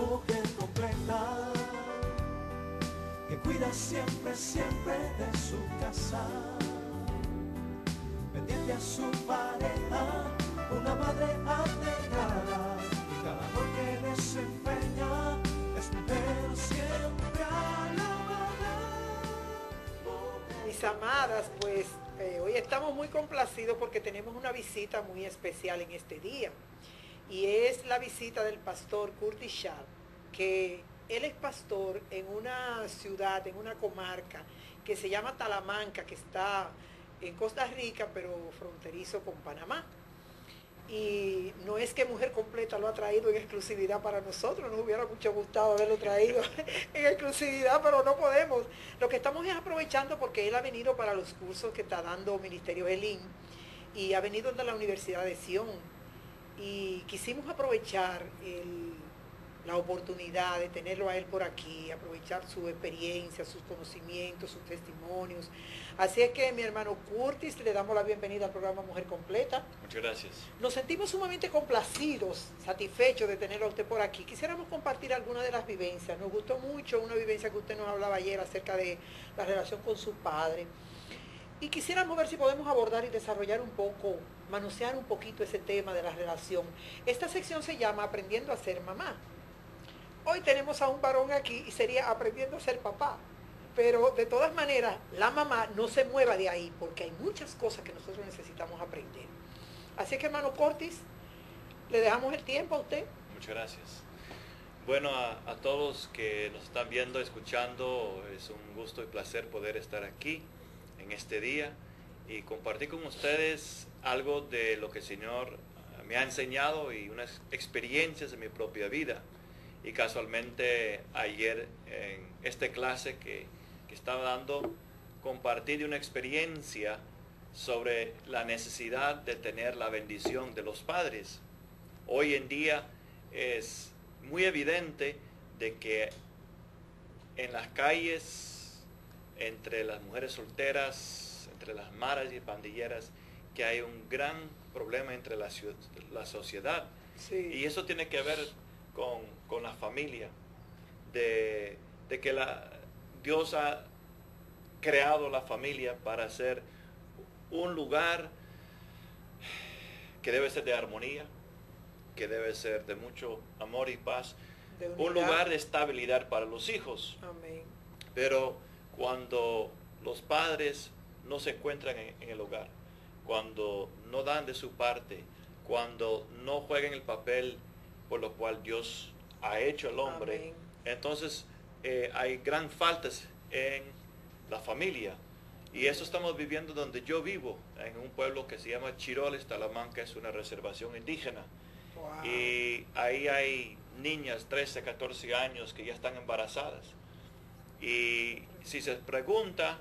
mujer completa, que cuida siempre, siempre de su casa, pendiente a su pareja, una madre abnegada, y cada rol que desempeña es mujer siempre alabada. Mis amadas, pues hoy estamos muy complacidos porque tenemos una visita muy especial en este día. Y es la visita del pastor Curtis Sharp, que él es pastor en una ciudad, en una comarca que se llama Talamanca, que está en Costa Rica, pero fronterizo con Panamá. Y no es que Mujer Completa lo ha traído en exclusividad para nosotros, nos hubiera mucho gustado haberlo traído en exclusividad, pero no podemos. Lo que estamos es aprovechando porque él ha venido para los cursos que está dando Ministerio Elim y ha venido de la Universidad de Sion. Y quisimos aprovechar la oportunidad de tenerlo a él por aquí, aprovechar su experiencia, sus conocimientos, sus testimonios. Así es que mi hermano Curtis, le damos la bienvenida al programa Mujer Completa. Muchas gracias. Nos sentimos sumamente complacidos, satisfechos de tenerlo a usted por aquí. Quisiéramos compartir algunas de las vivencias. Nos gustó mucho una vivencia que usted nos hablaba ayer acerca de la relación con su padre. Y quisiéramos ver si podemos abordar y desarrollar un poco, manosear un poquito ese tema de la relación. Esta sección se llama Aprendiendo a ser mamá. Hoy tenemos a un varón aquí y sería Aprendiendo a ser papá. Pero de todas maneras, la mamá no se mueva de ahí porque hay muchas cosas que nosotros necesitamos aprender. Así que, hermano Curtis, le dejamos el tiempo a usted. Muchas gracias. Bueno, a todos que nos están viendo, escuchando, es un gusto y placer poder estar aquí en este día y compartir con ustedes algo de lo que el Señor me ha enseñado y unas experiencias de mi propia vida. Y casualmente ayer en esta clase que estaba dando, compartí de una experiencia sobre la necesidad de tener la bendición de los padres. Hoy en día es muy evidente de que en las calles, entre las mujeres solteras, entre las maras y pandilleras, que hay un gran problema entre la sociedad. Sí. Y eso tiene que ver con la familia, de que Dios ha creado la familia para ser un lugar que debe ser de armonía, que debe ser de mucho amor y paz, un lugar de estabilidad para los hijos. Amén. Pero cuando los padres no se encuentran en el hogar, cuando no dan de su parte, cuando no juegan el papel por lo cual Dios ha hecho al hombre, Amén. entonces hay gran faltas en la familia. Y eso estamos viviendo donde yo vivo, en un pueblo que se llama Chiroles, Talamanca, es una reservación indígena. Wow. Y ahí hay niñas 13, 14 años que ya están embarazadas. Y si se pregunta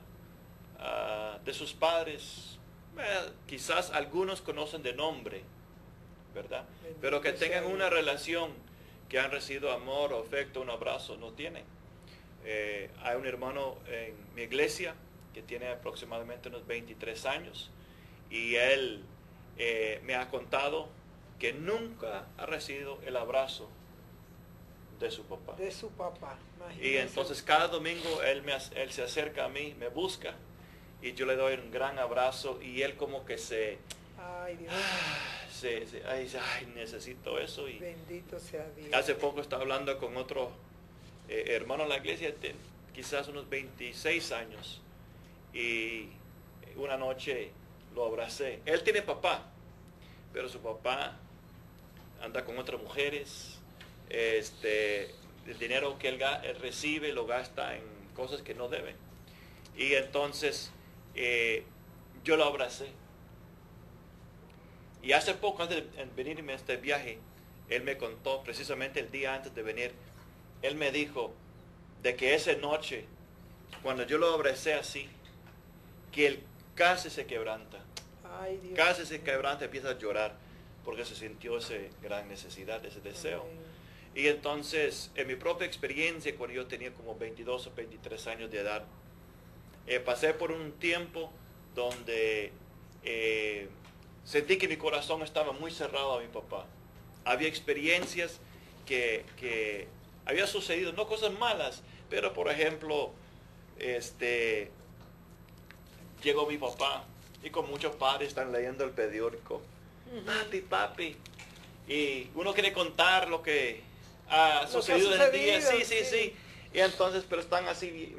de sus padres, quizás algunos conocen de nombre, ¿verdad? Bendito Pero que tengan sea una Dios. relación, que han recibido amor, afecto, un abrazo, no tienen. Hay un hermano en mi iglesia que tiene aproximadamente unos 23 años y él me ha contado que nunca ha recibido el abrazo de su papá. De su papá. Y Imagínese. entonces cada domingo él se acerca a mí, me busca y yo le doy un gran abrazo y él como que Ay, Dios. ay, necesito eso. Y Bendito sea Dios. hace poco estaba hablando con otro hermano en la iglesia, quizás unos 26 años, y una noche lo abracé. Él tiene papá, pero su papá anda con otras mujeres. El dinero que él recibe lo gasta en cosas que no debe. Y entonces yo lo abracé. Y hace poco, antes de venirme a este viaje, él me contó, precisamente el día antes de venir, él me dijo de que esa noche, cuando yo lo abracé así, que él casi se quebranta. Ay, Dios. Casi se quebranta, empieza a llorar, porque se sintió esa gran necesidad, ese deseo. Amén. Y entonces, en mi propia experiencia, cuando yo tenía como 22 o 23 años de edad, pasé por un tiempo donde sentí que mi corazón estaba muy cerrado a mi papá. Había experiencias que había sucedido, no cosas malas, pero por ejemplo, llegó mi papá y con muchos padres están leyendo el periódico. Papi. Y uno quiere contar lo que ha sucedido en el día. Sí. Y entonces, pero están así.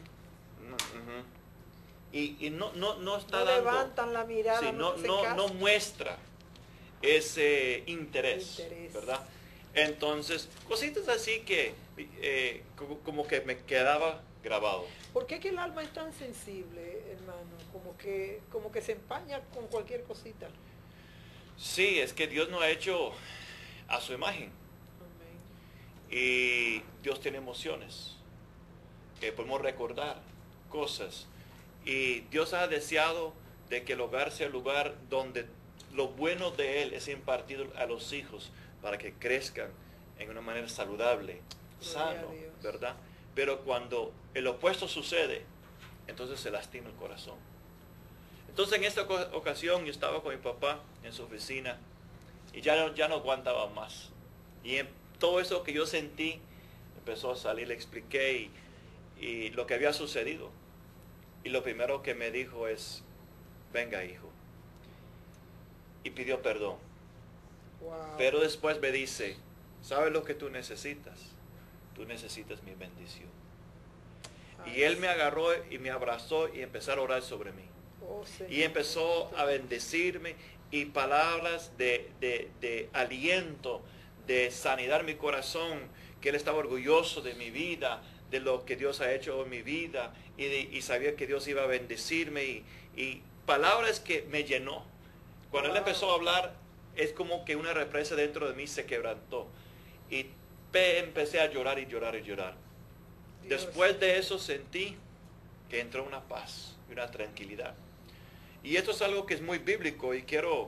Y no está no dando. levantan la mirada. Sí, no muestra ese interés, ¿verdad? Entonces, cositas así que como que me quedaba grabado. ¿Por qué que el alma es tan sensible, hermano? Como que se empaña con cualquier cosita. Sí, es que Dios nos ha hecho a su imagen. Amén. Y Dios tiene emociones. Podemos recordar cosas. Y Dios ha deseado de que el hogar sea el lugar donde lo bueno de Él es impartido a los hijos para que crezcan en una manera saludable, sano, ¿verdad? Pero cuando el opuesto sucede, entonces se lastima el corazón. Entonces en esta ocasión yo estaba con mi papá en su oficina y ya no aguantaba más. Y en todo eso que yo sentí empezó a salir, le expliqué y lo que había sucedido. Y lo primero que me dijo es, venga hijo. Y pidió perdón. Wow. Pero después me dice, ¿sabes lo que tú necesitas? Tú necesitas mi bendición. Y él me agarró y me abrazó y empezó a orar sobre mí. Oh, Señor. Y empezó a bendecirme y palabras de aliento, de sanidad mi corazón, que él estaba orgulloso de mi vida, de lo que Dios ha hecho en mi vida y sabía que Dios iba a bendecirme y palabras que me llenó. Cuando él empezó a hablar, es como que una represa dentro de mí se quebrantó y empecé a llorar y llorar y llorar. Dios. Después de eso sentí que entró una paz y una tranquilidad. Y esto es algo que es muy bíblico y quiero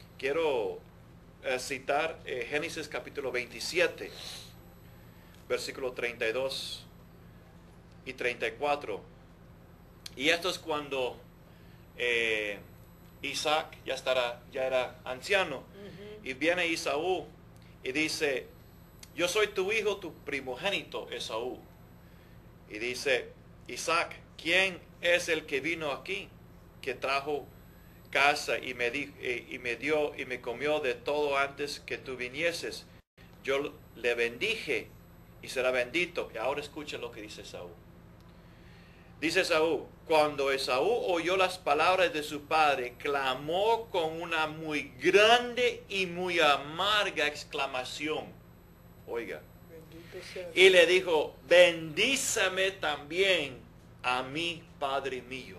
citar Génesis capítulo 27, versículo 32 y 34. Y esto es cuando Isaac ya era anciano. Y viene Esaú y dice, yo soy tu hijo, tu primogénito Esaú. Y dice Isaac, ¿quién es el que vino aquí? Que trajo casa y me dio y me comió de todo antes que tú vinieses. Yo le bendije y será bendito. Y ahora escucha lo que dice Esaú. Dice Esaú, cuando Esaú oyó las palabras de su padre, clamó con una muy grande y muy amarga exclamación. Oiga. Y le dijo, bendízame también a mí, Padre mío.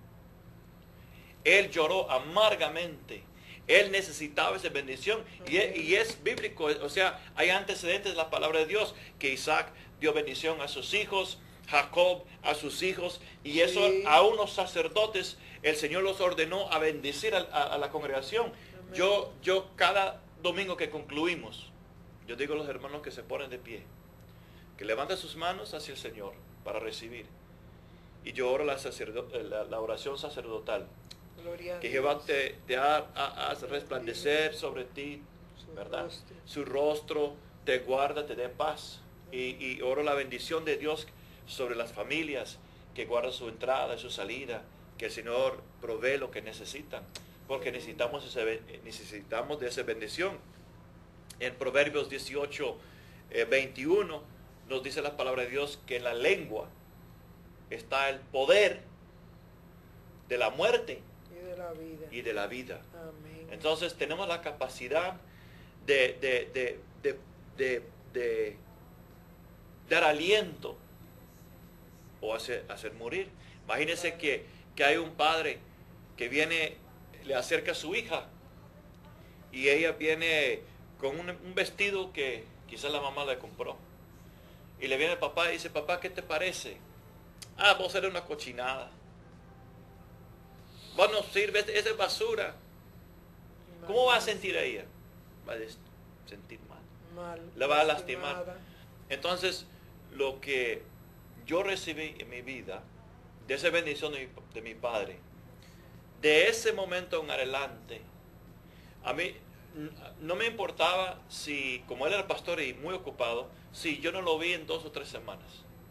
Él lloró amargamente. Él necesitaba esa bendición. Y es bíblico. O sea, hay antecedentes de la palabra de Dios. Que Isaac dio bendición a sus hijos. Jacob a sus hijos. Y eso a unos sacerdotes, el Señor los ordenó a bendecir a la congregación. Yo cada domingo que concluimos, yo digo a los hermanos que se ponen de pie, que levanten sus manos hacia el Señor para recibir. Y yo oro la oración sacerdotal. Que Jehová te haga resplandecer sobre ti, ¿verdad? Su rostro te guarda, te dé paz. Y oro la bendición de Dios sobre las familias, que guarda su entrada y su salida, que el Señor provee lo que necesitan, porque necesitamos de esa bendición. En Proverbios 18, 21, nos dice la palabra de Dios que en la lengua está el poder de la muerte y de la vida. Amén. Entonces tenemos la capacidad de dar aliento o hacer morir. Imagínense que hay un padre que viene, le acerca a su hija y ella viene con un vestido que quizás la mamá le compró. Y le viene el papá y dice, papá, ¿qué te parece? Vamos a hacer una cochinada. No sirve, esa es basura. ¿Cómo va a sentir ella? Va a sentir mal. La va a lastimar. Entonces, lo que yo recibí en mi vida, de esa bendición de mi padre, de ese momento en adelante, a mí no me importaba si, como él era pastor y muy ocupado, si yo no lo vi en 2 o 3 semanas.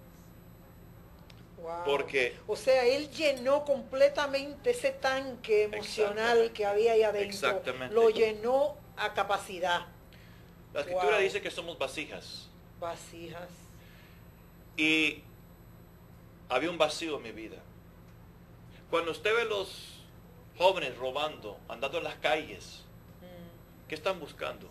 Wow. Porque, o sea, él llenó completamente ese tanque emocional que había ahí adentro. Exactamente. Lo llenó a capacidad. La escritura Wow. dice que somos vasijas. Vasijas. Y había un vacío en mi vida. Cuando usted ve los jóvenes robando, andando en las calles, ¿qué están buscando?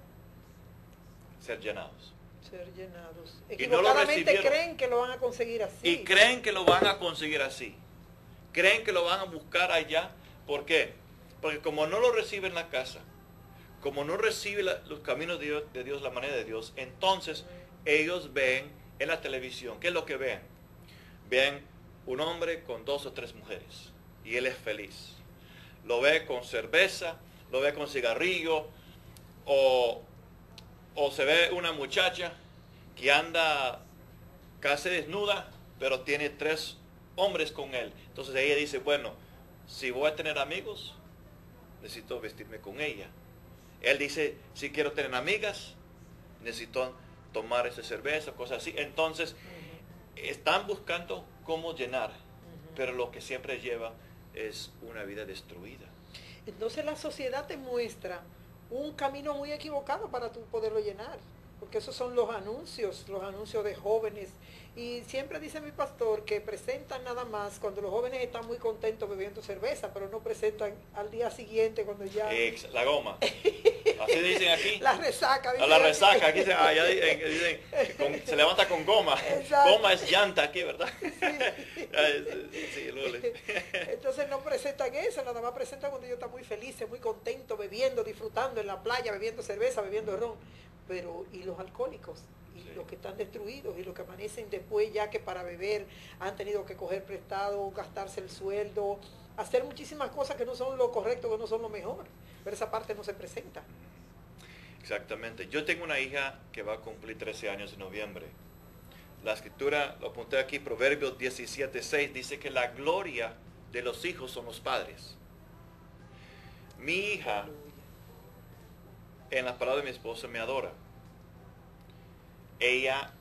Ser llenados. Ser llenados. Y no lo Equivocadamente recibieron. creen que lo van a conseguir así. Y creen que lo van a conseguir así. Creen que lo van a buscar allá. ¿Por qué? Porque como no lo recibe en la casa, como no recibe los caminos de Dios, la manera de Dios, entonces ellos ven en la televisión. ¿Qué es lo que ven? Ven un hombre con 2 o 3 mujeres. Y él es feliz. Lo ve con cerveza, lo ve con cigarrillo, o se ve una muchacha que anda casi desnuda, pero tiene 3 hombres con él. Entonces ella dice, bueno, si voy a tener amigos, necesito vestirme con ella. Él dice, si quiero tener amigas, necesito tomar esa cerveza, cosas así. Entonces, están buscando cómo llenar, pero lo que siempre lleva es una vida destruida. Entonces la sociedad te muestra un camino muy equivocado para tú poderlo llenar, porque esos son los anuncios de jóvenes. Y siempre dice mi pastor que presentan nada más cuando los jóvenes están muy contentos bebiendo cerveza, pero no presentan al día siguiente cuando ya... La goma. Así dicen aquí. La resaca. La resaca. Aquí dicen se levanta con goma. Exacto. Goma es llanta aquí, ¿verdad? Sí, Entonces no presentan eso, nada más presentan cuando ellos están muy felices, muy contentos, bebiendo, disfrutando en la playa, bebiendo cerveza, bebiendo ron. Pero, ¿y los alcohólicos? Y los que están destruidos, y los que amanecen después ya que para beber han tenido que coger prestado, gastarse el sueldo, hacer muchísimas cosas que no son lo correcto, que no son lo mejor. Pero esa parte no se presenta. Exactamente. Yo tengo una hija que va a cumplir 13 años en noviembre. La escritura, lo apunté aquí, Proverbios 17:6, dice que la gloria de los hijos son los padres. Mi hija, en las palabras de mi esposa, me adora. Ella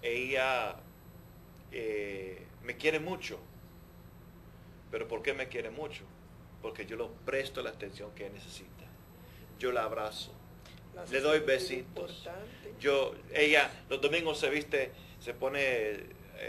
me quiere mucho. ¿Pero por qué me quiere mucho? Porque yo le presto la atención que necesita. Yo la abrazo. Le doy besitos. Ella los domingos se viste, se pone,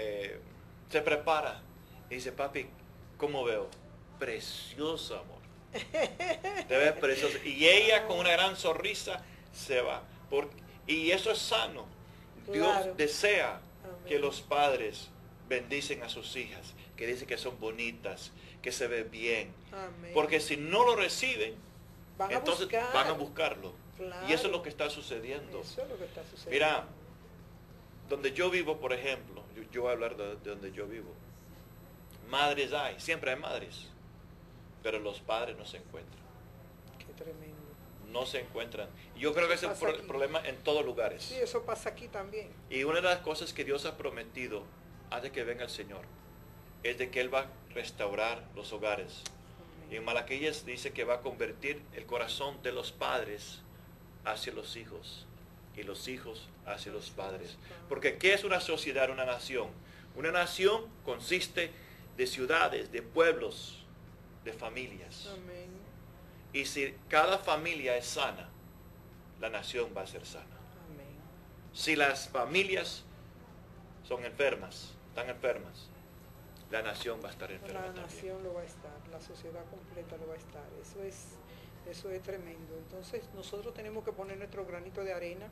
se prepara. Y dice, papi, ¿cómo veo? Precioso, amor. Te ves precioso. Y ella con una gran sonrisa se va. Y eso es sano. Claro. Dios desea Amén. que los padres bendicen a sus hijas, que dicen que son bonitas, que se ven bien. Amén. Porque si no lo reciben, entonces van a buscarlo. Claro. Y eso es lo que está sucediendo. Eso es lo que está sucediendo. Mira, donde yo vivo, por ejemplo, yo voy a hablar de donde yo vivo. Madres hay, siempre hay madres, pero los padres no se encuentran. Qué tremendo. No se encuentran. Y yo creo que ese es el problema en todos lugares. Sí, eso pasa aquí también. Y una de las cosas que Dios ha prometido antes que venga el Señor es de que Él va a restaurar los hogares. Y en Malaquías dice que va a convertir el corazón de los padres hacia los hijos y los hijos hacia los padres. Porque ¿qué es una sociedad, una nación? Una nación consiste de ciudades, de pueblos, de familias. Amén. Y si cada familia es sana, la nación va a ser sana. Amén. Si las familias son enfermas, están enfermas, la nación va a estar enferma La también. nación lo va a estar, la sociedad completa lo va a estar. Eso es tremendo. Entonces nosotros tenemos que poner nuestro granito de arena.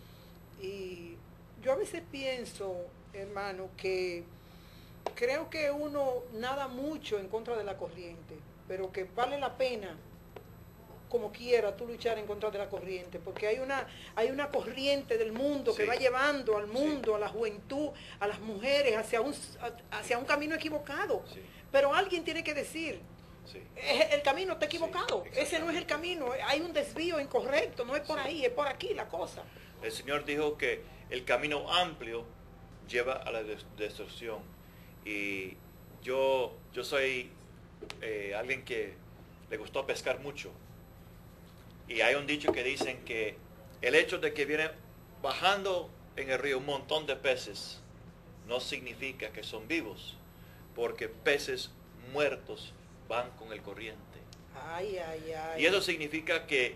Y yo a veces pienso, hermano, que creo que uno nada mucho en contra de la corriente, pero que vale la pena como quiera tú luchar en contra de la corriente, porque hay una corriente del mundo que Sí. va llevando al mundo, Sí. a la juventud, a las mujeres, hacia un camino equivocado. Sí. Pero alguien tiene que decir, Sí. el camino está equivocado, Sí, ese no es el camino, hay un desvío incorrecto, no es por Sí. ahí, es por aquí la cosa. El Señor dijo que el camino amplio lleva a la destrucción. Y yo soy alguien que le gustó pescar mucho. Y hay un dicho que dicen que el hecho de que viene bajando en el río un montón de peces no significa que son vivos, porque peces muertos van con el corriente. Ay, ay, ay. Y eso significa que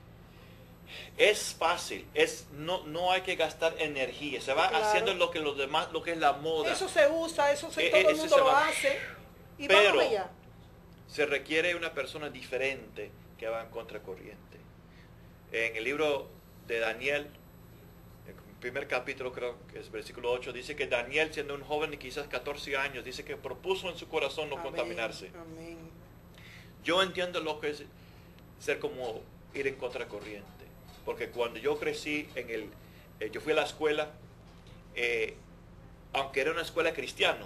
es fácil, no hay que gastar energía, se va Claro. haciendo lo que los demás, lo que es la moda. Eso se usa, todo el Eso mundo se lo va. hace. Y Pero vamos allá. se requiere una persona diferente que va en contracorriente. En el libro de Daniel, el primer capítulo, creo que es versículo 8, dice que Daniel, siendo un joven de quizás 14 años, dice que propuso en su corazón no Amén, contaminarse. amén. Yo entiendo lo que es ser como ir en contracorriente. Porque cuando yo crecí yo fui a la escuela, aunque era una escuela cristiana,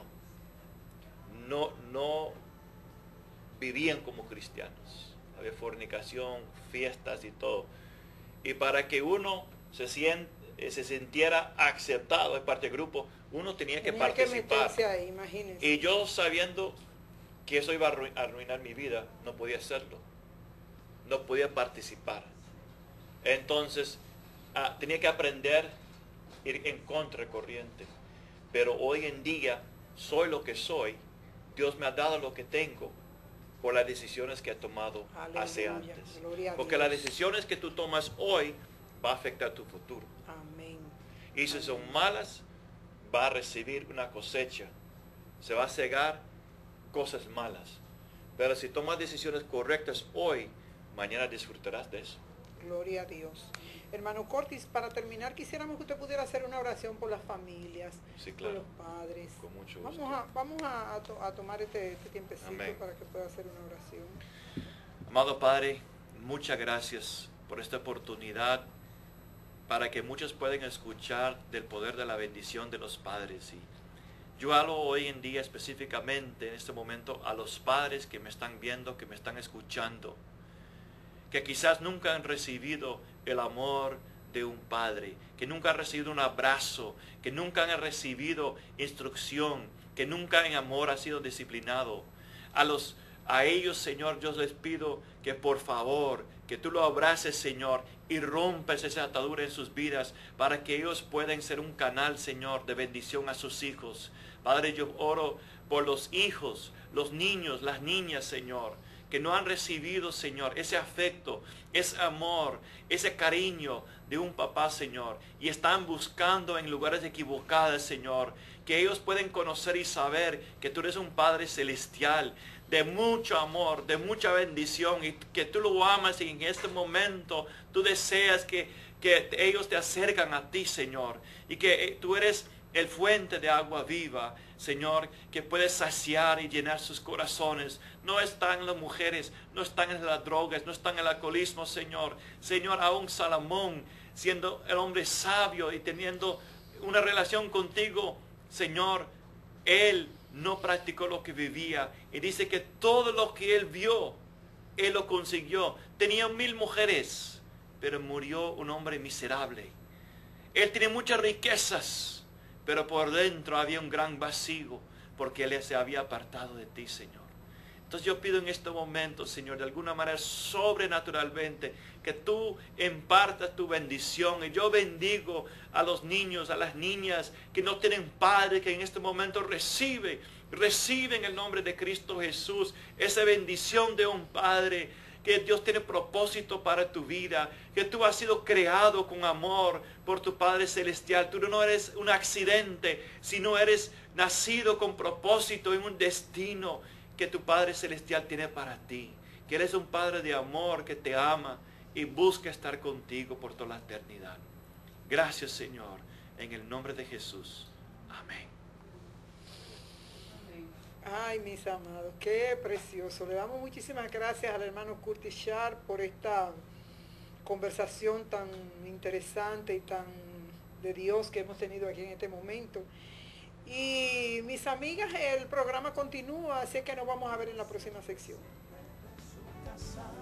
no vivían como cristianos. Había fornicación, fiestas y todo. Y para que uno se sintiera aceptado de parte del grupo, uno tenía que participar. meterse ahí, imagínense. Y yo, sabiendo que eso iba a arruinar mi vida, no podía hacerlo. No podía participar. Entonces, tenía que aprender a ir en contracorriente. Pero hoy en día, soy lo que soy. Dios me ha dado lo que tengo por las decisiones que he tomado hace Aleluya, antes. gloria a Porque Dios. las decisiones que tú tomas hoy va a afectar tu futuro. Amén. Y si son malas, va a recibir una cosecha. Se va a cegar cosas malas. Pero si tomas decisiones correctas hoy, mañana disfrutarás de eso. Gloria a Dios. Hermano Cortis, para terminar, quisiéramos que usted pudiera hacer una oración por las familias, Sí, claro. por los padres. Con mucho gusto. Vamos a tomar este tiempecito Amén. para que pueda hacer una oración. Amado Padre, muchas gracias por esta oportunidad para que muchos puedan escuchar del poder de la bendición de los padres. Y yo hablo hoy en día específicamente en este momento a los padres que me están viendo, que me están escuchando, que quizás nunca han recibido el amor de un padre, que nunca han recibido un abrazo, que nunca han recibido instrucción, que nunca en amor ha sido disciplinado. A ellos, Señor, yo les pido que por favor, que tú lo abraces, Señor, y rompes esa atadura en sus vidas para que ellos puedan ser un canal, Señor, de bendición a sus hijos. Padre, yo oro por los hijos, los niños, las niñas, Señor, que no han recibido, Señor, ese afecto, ese amor, ese cariño de un papá, Señor, y están buscando en lugares equivocados, Señor, que ellos pueden conocer y saber que tú eres un Padre celestial, de mucho amor, de mucha bendición, y que tú lo amas, y en este momento tú deseas que ellos te acercan a ti, Señor, y que tú eres el fuente de agua viva, Señor, que puede saciar y llenar sus corazones. No están las mujeres, no están en las drogas, no están en el alcoholismo, Señor. Señor, aún Salomón, siendo el hombre sabio y teniendo una relación contigo, Señor, él no practicó lo que vivía. Y dice que todo lo que él vio, él lo consiguió. Tenía 1000 mujeres, pero murió un hombre miserable. Él tiene muchas riquezas, pero por dentro había un gran vacío, porque él se había apartado de ti, Señor. Entonces yo pido en este momento, Señor, de alguna manera sobrenaturalmente, que tú impartas tu bendición. Y yo bendigo a los niños, a las niñas que no tienen padre, que en este momento reciben en el nombre de Cristo Jesús esa bendición de un padre. Que Dios tiene propósito para tu vida, que tú has sido creado con amor por tu Padre Celestial. Tú no eres un accidente, sino eres nacido con propósito en un destino que tu Padre Celestial tiene para ti. Que eres un Padre de amor que te ama y busca estar contigo por toda la eternidad. Gracias, Señor, en el nombre de Jesús. Amén. Ay, mis amados, qué precioso. Le damos muchísimas gracias al hermano Curtis Sharp por esta conversación tan interesante y tan de Dios que hemos tenido aquí en este momento. Y mis amigas, el programa continúa, así que nos vamos a ver en la próxima sección.